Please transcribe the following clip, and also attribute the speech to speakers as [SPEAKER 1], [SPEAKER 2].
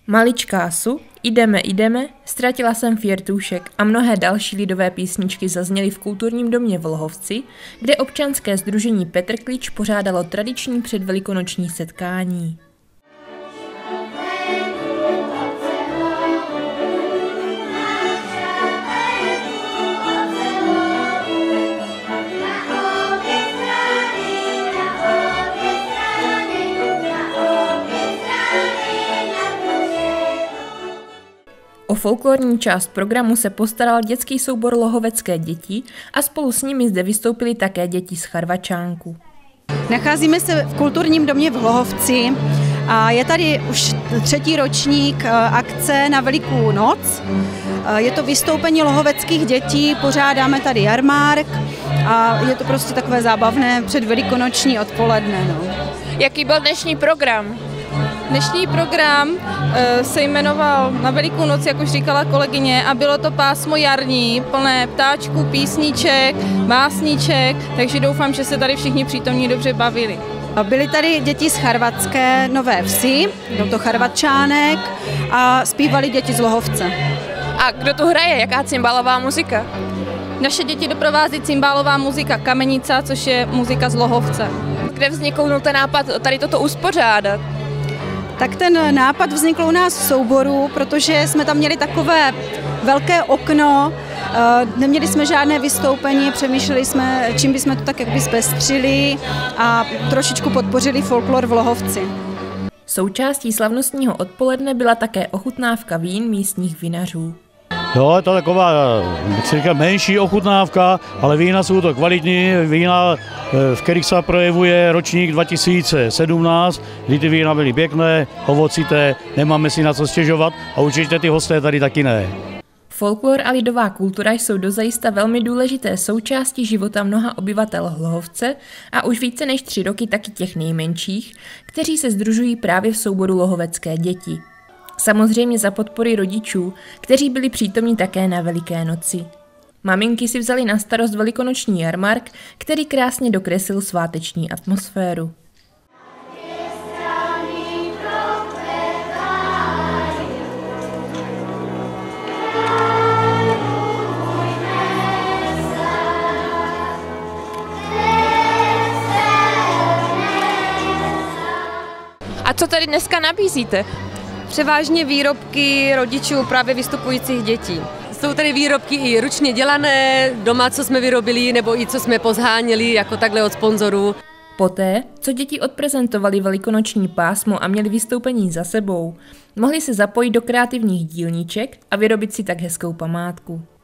[SPEAKER 1] Maličkásu, Jdeme, Ztratila jsem fjertůšek a mnohé další lidové písničky zazněly v Kulturním domě v Lhovci, kde občanské sdružení Petr Klíč pořádalo tradiční předvelikonoční setkání. O folklorní část programu se postaral dětský soubor Lohovecké děti a spolu s nimi zde vystoupily také děti z Charvačánku.
[SPEAKER 2] Nacházíme se v Kulturním domě v Hlohovci a je tady už 3. ročník akce na Velikou noc. Je to vystoupení lohoveckých dětí, pořádáme tady jarmárk a je to prostě takové zábavné předvelikonoční odpoledne. No.
[SPEAKER 1] Jaký byl dnešní program?
[SPEAKER 3] Dnešní program se jmenoval Na Velikou noc, jak už říkala kolegyně, a bylo to pásmo jarní, plné ptáčků, písniček, básníček, takže doufám, že se tady všichni přítomní dobře bavili.
[SPEAKER 2] Byly tady děti z Charvatské Nové Vsi, byl to Charvatčánek a zpívali děti z Lohovce.
[SPEAKER 1] A kdo tu hraje? Jaká cymbálová muzika?
[SPEAKER 3] Naše děti doprovází cymbálová muzika Kamenica, což je muzika z Lohovce.
[SPEAKER 1] Kde vznikl ten nápad tady toto uspořádat?
[SPEAKER 2] Tak ten nápad vznikl u nás v souboru, protože jsme tam měli takové velké okno, neměli jsme žádné vystoupení, přemýšleli jsme, čím bychom to tak jakby zpestřili a trošičku podpořili folklor v Lohovci.
[SPEAKER 1] Součástí slavnostního odpoledne byla také ochutnávka vín místních vinařů.
[SPEAKER 4] Jo, je to taková, bych si říkal, menší ochutnávka, ale vína jsou to kvalitní, vína, v kterých se projevuje ročník 2017, kdy ty vína byly pěkné, ovocité, nemáme si na co stěžovat a určitě ty hosté tady taky ne.
[SPEAKER 1] Folklor a lidová kultura jsou dozajista velmi důležité součástí života mnoha obyvatel Hlohovce a už více než 3 roky taky těch nejmenších, kteří se sdružují právě v souboru Lohovecké děti. Samozřejmě za podpory rodičů, kteří byli přítomní také na Veliké noci. Maminky si vzali na starost velikonoční jarmark, který krásně dokreslil sváteční atmosféru. A co tady dneska nabízíte?
[SPEAKER 5] Převážně výrobky rodičů právě vystupujících dětí. Jsou tady výrobky i ručně dělané, doma, co jsme vyrobili, nebo i co jsme pozháněli, jako takhle od sponzorů.
[SPEAKER 1] Poté, co děti odprezentovali velikonoční pásmo a měli vystoupení za sebou, mohli se zapojit do kreativních dílníček a vyrobit si tak hezkou památku.